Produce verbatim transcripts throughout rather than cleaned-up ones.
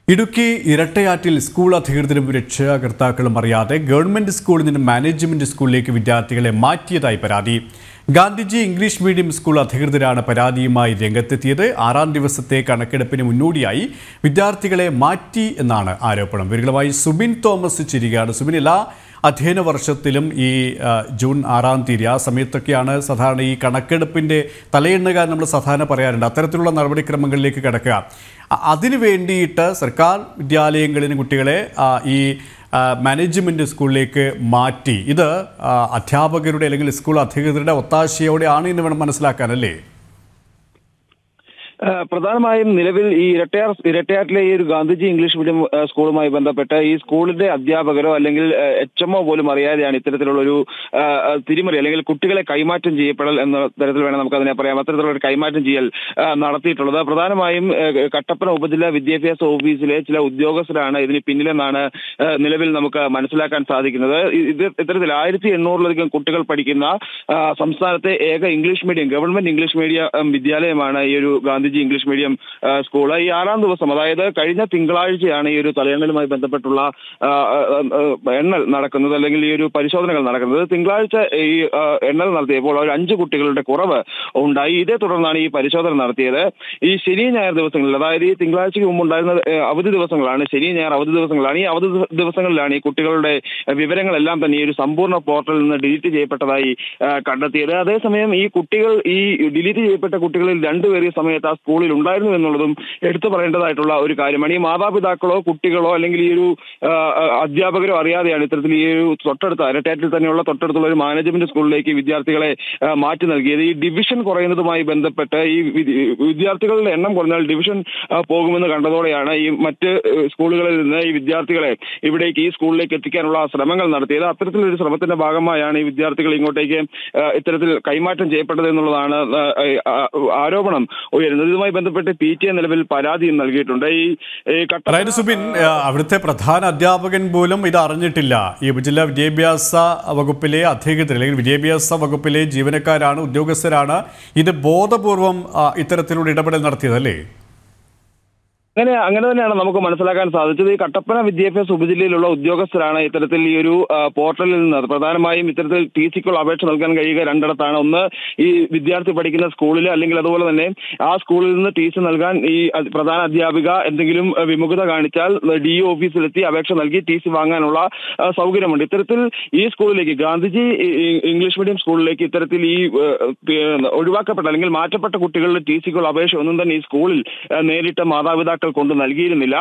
Idukki ഇരട്ടയാറ്റിൽ school അധികൃതരും രക്ഷാകർത്താക്കളും അറിയാതെ government സ്കൂളിൽ നിന്ന് മാനേജ്മെന്റ് സ്കൂളിലേക്ക് വിദ്യാർത്ഥികളെ മാറ്റിയതായി പരാതി. ഗാന്ധിജി ഇംഗ്ലീഷ് മീഡിയം സ്കൂൾ അധികൃതരാണ് പരാതിയുമായി രംഗത്തെത്തിയത്. ആറാം ദിവസത്തെ കണക്കെടുപ്പിന് മുന്നോടിയായി വിദ്യാർത്ഥികളെ മാറ്റി എന്നാണ് ആരോപണം. വിവരങ്ങളുമായി സുബിൻ തോമസ് ചിരികയാണ്. സുബിൻ, എല്ലാ അധ്യയന വർഷത്തിലും ഈ ജൂൺ ആറാം തീയതി ആ സമയത്തൊക്കെയാണ് സാധാരണ ഈ കണക്കെടുപ്പിൻ്റെ തലയെണ്ണുക നമ്മൾ സാധാരണ പറയാറുണ്ട്. അത്തരത്തിലുള്ള നടപടിക്രമങ്ങളിലേക്ക് കിടക്കുക. അതിനു വേണ്ടിയിട്ട് സർക്കാർ വിദ്യാലയങ്ങളിലെ കുട്ടികളെ ഈ മാനേജ്മെൻറ്റ് സ്കൂളിലേക്ക് മാറ്റി. ഇത് അധ്യാപകരുടെ അല്ലെങ്കിൽ സ്കൂൾ അധികൃതരുടെ ഒത്താശയോടെയാണ് എന്ന് വേണം മനസ്സിലാക്കാനല്ലേ? പ്രധാനമായും നിലവിൽ ഈ ഇരട്ടയാർ ഇരട്ടയാറ്റിലെ ഈ ഒരു ഗാന്ധിജി ഇംഗ്ലീഷ് മീഡിയം സ്കൂളുമായി ബന്ധപ്പെട്ട് ഈ സ്കൂളിന്റെ അധ്യാപകരോ അല്ലെങ്കിൽ എച്ച് എംഒ പോലും അറിയാതെയാണ് ഇത്തരത്തിലുള്ള ഒരു തിരിമറി അല്ലെങ്കിൽ കുട്ടികളെ കൈമാറ്റം ചെയ്യപ്പെടൽ എന്ന തരത്തിൽ വേണം നമുക്ക് അതിനെ പറയാം. അത്തരത്തിലുള്ള ഒരു കൈമാറ്റം ചെയ്യൽ നടത്തിയിട്ടുള്ളത്. പ്രധാനമായും കട്ടപ്പന ഉപജില്ലാ വിദ്യാഭ്യാസ ഓഫീസിലെ ചില ഉദ്യോഗസ്ഥരാണ് ഇതിന് പിന്നിലെന്നാണ് നിലവിൽ നമുക്ക് മനസ്സിലാക്കാൻ സാധിക്കുന്നത്. ഇത് ഇത്തരത്തിൽ ആയിരത്തി എണ്ണൂറിലധികം കുട്ടികൾ പഠിക്കുന്ന സംസ്ഥാനത്തെ ഏക English medium government English medium വിദ്യാലയമാണ് ഈ ഒരു ഗാന്ധി ഇംഗ്ലീഷ് മീഡിയം സ്കൂൾ. ഈ ആറാം ദിവസം, അതായത് കഴിഞ്ഞ തിങ്കളാഴ്ചയാണ് ഈ ഒരു തലയെണ്ണലുമായി ബന്ധപ്പെട്ടുള്ള എണ്ണൽ നടക്കുന്നത് അല്ലെങ്കിൽ ഈ ഒരു പരിശോധനകൾ നടക്കുന്നത്. തിങ്കളാഴ്ച ഈ എണ്ണൽ നടത്തിയപ്പോൾ ഒരു അഞ്ച് കുട്ടികളുടെ കുറവ് ഉണ്ടായി. ഇതേ തുടർന്നാണ് ഈ പരിശോധന നടത്തിയത്. ഈ ശനി ഞായർ ദിവസങ്ങളിൽ, അതായത് ഈ തിങ്കളാഴ്ചയ്ക്ക് മുമ്പ് ഉണ്ടായിരുന്ന അവധി ദിവസങ്ങളാണ്, ശനി ഞായർ അവധി ദിവസങ്ങളാണ്. ഈ അവധി ദിവസങ്ങളിലാണ് ഈ കുട്ടികളുടെ വിവരങ്ങളെല്ലാം തന്നെ ഈ ഒരു സമ്പൂർണ്ണ പോർട്ടലിൽ നിന്ന് ഡിലീറ്റ് ചെയ്യപ്പെട്ടതായി കണ്ടെത്തിയത്. അതേസമയം ഈ കുട്ടികൾ ഈ ഡിലീറ്റ് ചെയ്യപ്പെട്ട കുട്ടികളിൽ രണ്ടുപേരെ സമയത്ത് ആ സ്കൂളിൽ ഉണ്ടായിരുന്നു എന്നുള്ളതും എടുത്തു പറയേണ്ടതായിട്ടുള്ള ഒരു കാര്യമാണ്. ഈ മാതാപിതാക്കളോ കുട്ടികളോ അല്ലെങ്കിൽ ഈ ഒരു അധ്യാപകരോ അറിയാതെയാണ് ഇത്തരത്തിൽ ഈ ഒരു തൊട്ടടുത്ത ഇരട്ടയാറ്റിൽ തന്നെയുള്ള തൊട്ടടുത്തുള്ള ഒരു മാനേജ്മെന്റ് സ്കൂളിലേക്ക് വിദ്യാർത്ഥികളെ മാറ്റി നൽകിയത്. ഈ ഡിവിഷൻ കുറയുന്നതുമായി ബന്ധപ്പെട്ട് ഈ വിദ്യാർത്ഥികളുടെ എണ്ണം കുറഞ്ഞാൽ ഡിവിഷൻ പോകുമെന്ന് കണ്ടതോടെയാണ് ഈ മറ്റ് സ്കൂളുകളിൽ നിന്ന് ഈ വിദ്യാർത്ഥികളെ ഇവിടേക്ക് ഈ സ്കൂളിലേക്ക് എത്തിക്കാനുള്ള ശ്രമങ്ങൾ നടത്തിയത്. അത്തരത്തിലൊരു ശ്രമത്തിന്റെ ഭാഗമായാണ് ഈ വിദ്യാർത്ഥികൾ ഇങ്ങോട്ടേക്ക് ഇത്തരത്തിൽ കൈമാറ്റം ചെയ്യപ്പെട്ടത് എന്നുള്ളതാണ് ആരോപണം ഉയരുന്നത്. ഇതുമായി ബന്ധപ്പെട്ട് പി ടി എ നിലവിൽ പരാതിയും നൽകിയിട്ടുണ്ട്. ഈ സുബിൻ, അവിടുത്തെ പ്രധാന അധ്യാപകൻ പോലും ഇത് അറിഞ്ഞിട്ടില്ല. ഈ ഉപജില്ലാ വിദ്യാഭ്യാസ വകുപ്പിലെ അധികൃതർ അല്ലെങ്കിൽ വിദ്യാഭ്യാസ വകുപ്പിലെ ജീവനക്കാരാണ്, ഉദ്യോഗസ്ഥരാണ് ഇത് ബോധപൂർവം ഇത്തരത്തിലുള്ള ഇടപെടൽ നടത്തിയതല്ലേ? അങ്ങനെ അങ്ങനെ തന്നെയാണ് നമുക്ക് മനസ്സിലാക്കാൻ സാധിച്ചത്. ഈ കട്ടപ്പന വിദ്യാഭ്യാസ ഉപജില്ലയിലുള്ള ഉദ്യോഗസ്ഥരാണ് ഇത്തരത്തിൽ ഈ ഒരു പോർട്ടലിൽ നിന്ന് പ്രധാനമായും ഇത്തരത്തിൽ ടി സിക്കുള്ള അപേക്ഷ നൽകാൻ കഴിയുക രണ്ടിടത്താണ്. ഒന്ന് ഈ വിദ്യാർത്ഥി പഠിക്കുന്ന സ്കൂളിൽ, അല്ലെങ്കിൽ അതുപോലെ തന്നെ ആ സ്കൂളിൽ നിന്ന് ടി സി നൽകാൻ ഈ പ്രധാന അധ്യാപിക എന്തെങ്കിലും വിമുഖത കാണിച്ചാൽ ഡി ഇ ഓഫീസിലെത്തി അപേക്ഷ നൽകി ടി സി വാങ്ങാനുള്ള സൗകര്യമുണ്ട്. ഇത്തരത്തിൽ ഈ സ്കൂളിലേക്ക്, ഗാന്ധിജി ഇംഗ്ലീഷ് മീഡിയം സ്കൂളിലേക്ക് ഇത്തരത്തിൽ ഈ ഒഴിവാക്കപ്പെട്ട അല്ലെങ്കിൽ മാറ്റപ്പെട്ട കുട്ടികളുടെ ടി സിക്കുള്ള അപേക്ഷ ഒന്നും തന്നെ ഈ സ്കൂളിൽ നേരിട്ട് മാതാപിതാക്കൾ കൊണ്ട് നൽകിയിരുന്നില്ല.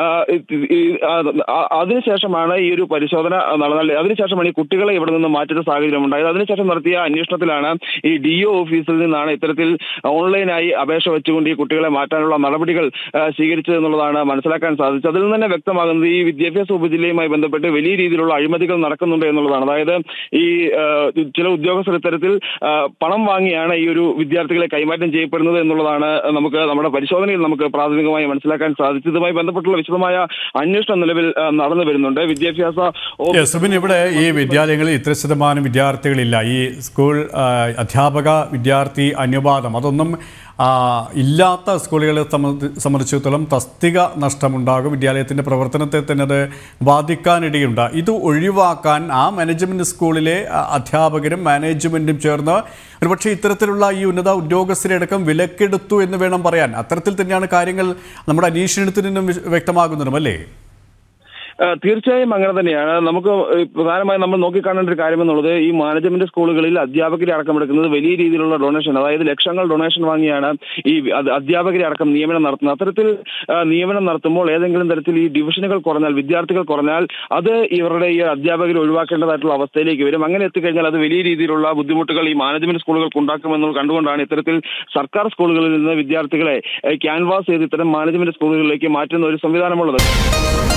അതിനുശേഷമാണ് ഈ ഒരു പരിശോധന നടന്നത്. അതിനുശേഷമാണ് ഈ കുട്ടികളെ ഇവിടെ നിന്ന് മാറ്റുന്ന സാഹചര്യം ഉണ്ടായത്. അതിനുശേഷം നടത്തിയ അന്വേഷണത്തിലാണ് ഈ ഡി ഒ ഓഫീസിൽ നിന്നാണ് ഇത്തരത്തിൽ ഓൺലൈനായി അപേക്ഷ വെച്ചുകൊണ്ട് ഈ കുട്ടികളെ മാറ്റാനുള്ള നടപടികൾ സ്വീകരിച്ചത് എന്നുള്ളതാണ് മനസ്സിലാക്കാൻ സാധിച്ചത്. അതിൽ നിന്ന് തന്നെ വ്യക്തമാകുന്നത് ഈ വിദ്യാഭ്യാസ ഉപജില്ലയുമായി ബന്ധപ്പെട്ട് വലിയ രീതിയിലുള്ള അഴിമതികൾ നടക്കുന്നുണ്ട് എന്നുള്ളതാണ്. അതായത് ഈ ചില ഉദ്യോഗസ്ഥർ ഇത്തരത്തിൽ പണം വാങ്ങിയാണ് ഈ ഒരു വിദ്യാർത്ഥികളെ കൈമാറ്റം ചെയ്യപ്പെടുന്നത് എന്നുള്ളതാണ് നമുക്ക് നമ്മുടെ പരിശോധനയിൽ നമുക്ക് പ്രാഥമികമായി മനസ്സിലാക്കാൻ സാധിച്ചതുമായി ബന്ധപ്പെട്ടുള്ള വിശദമായ അന്വേഷണം നിലവിൽ നടന്നു വരുന്നുണ്ട്. വിദ്യാഭ്യാസ സുബിൻ, ഇവിടെ ഈ വിദ്യാലയങ്ങളിൽ ഇത്ര ശതമാനം വിദ്യാർത്ഥികളില്ല. ഈ സ്കൂൾ അധ്യാപക വിദ്യാർത്ഥി അനുപാതം അതൊന്നും ഇല്ലാത്ത സ്കൂളുകളെ സംബന്ധിച്ചിടത്തോളം തസ്തിക നഷ്ടമുണ്ടാകും. വിദ്യാലയത്തിൻ്റെ പ്രവർത്തനത്തെ തന്നെ അത് ബാധിക്കാനിടയുണ്ട്. ഇത് ഒഴിവാക്കാൻ ആ മാനേജ്മെൻറ്റ് സ്കൂളിലെ അധ്യാപകരും മാനേജ്മെൻറ്റും ചേർന്ന് ഒരുപക്ഷെ ഇത്തരത്തിലുള്ള ഈ ഉന്നത ഉദ്യോഗസ്ഥരടക്കം വിലക്കെടുത്തു എന്ന് വേണം പറയാൻ. അത്തരത്തിൽ തന്നെയാണ് കാര്യങ്ങൾ നമ്മുടെ അന്വേഷണത്തിൽ നിന്നും വ്യക്തമാകുന്നതും അല്ലേ? തീർച്ചയായും അങ്ങനെ തന്നെയാണ്. നമുക്ക് പ്രധാനമായും നമ്മൾ നോക്കിക്കാണേണ്ട ഒരു കാര്യം എന്നുള്ളത് ഈ മാനേജ്മെന്റ് സ്കൂളുകളിൽ അധ്യാപകരെ അടക്കമെടുക്കുന്നത് വലിയ രീതിയിലുള്ള ഡൊണേഷൻ, അതായത് ലക്ഷങ്ങൾ ഡൊണേഷൻ വാങ്ങിയാണ് ഈ അധ്യാപകരെ അടക്കം നിയമനം നടത്തുന്നത്. അത്തരത്തിൽ നിയമനം നടത്തുമ്പോൾ ഏതെങ്കിലും തരത്തിൽ ഈ ഡിവിഷനുകൾ കുറഞ്ഞാൽ, വിദ്യാർത്ഥികൾ കുറഞ്ഞാൽ അത് ഇവരുടെ ഈ അധ്യാപകരെ ഒഴിവാക്കേണ്ടതായിട്ടുള്ള അവസ്ഥയിലേക്ക് വരും. അങ്ങനെ എത്തിക്കഴിഞ്ഞാൽ അത് വലിയ രീതിയിലുള്ള ബുദ്ധിമുട്ടുകൾ ഈ മാനേജ്മെന്റ് സ്കൂളുകൾക്ക് ഉണ്ടാക്കുമെന്നത് കണ്ടുകൊണ്ടാണ് ഇത്തരത്തിൽ സർക്കാർ സ്കൂളുകളിൽ നിന്ന് വിദ്യാർത്ഥികളെ ക്യാൻവാസ് ചെയ്ത് ഇത്തരം മാനേജ്മെന്റ് സ്കൂളുകളിലേക്ക് മാറ്റുന്ന ഒരു സംവിധാനമുള്ളത്.